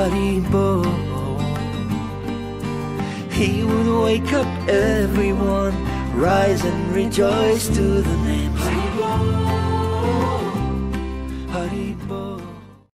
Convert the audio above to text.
Haribo. He would wake up everyone, rise and rejoice to the name Haribo.